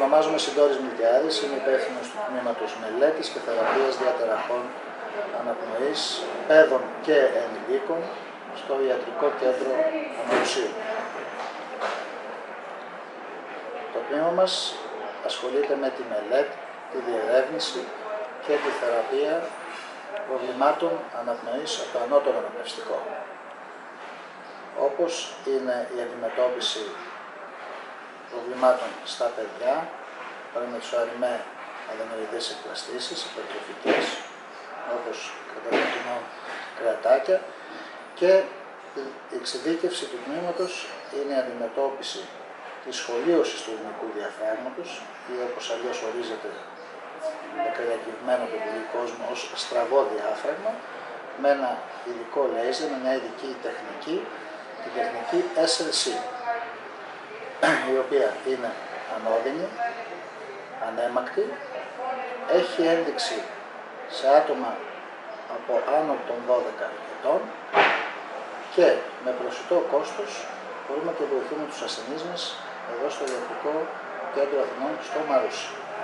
Ονομάζομαι Συντόρης Μιλτιάδης, είμαι υπεύθυνος του τμήματος μελέτης και θεραπείας διαταραχών αναπνοής, παιδών και ενηλίκων στο Ιατρικό Κέντρο Ανορροσίου. Το τμήμα μας ασχολείται με τη μελέτη, τη διερεύνηση και τη θεραπεία προβλημάτων αναπνοής από το ανώτερο αναπνευστικό, όπως είναι η αντιμετώπιση προβλημάτων στα παιδιά, παραδείγματος χάρη με αδενοειδείς εκπλαστήσεις, υπερτροφικές, όπως κατά το κοινό κρεατάκια, και η εξειδίκευση του τμήματος είναι η αντιμετώπιση της σχολίωσης του ελληνικού διαφράγματος, ή όπως αλλιώς ορίζεται εκρεακευμένο από τον πολύ κόσμο ως στραβό διάφραγμα, με ένα ειδικό λέιζερ, με μια ειδική τεχνική, την τεχνική SLC, η οποία είναι ανώδυνη, ανέμακτη, έχει ένδειξη σε άτομα από άνω των 12 ετών και με προσιτό κόστος μπορούμε και βοηθούμε τους ασθενείς μας εδώ στο Ιατρικό Κέντρο Αθηνών στο Μαρούσι.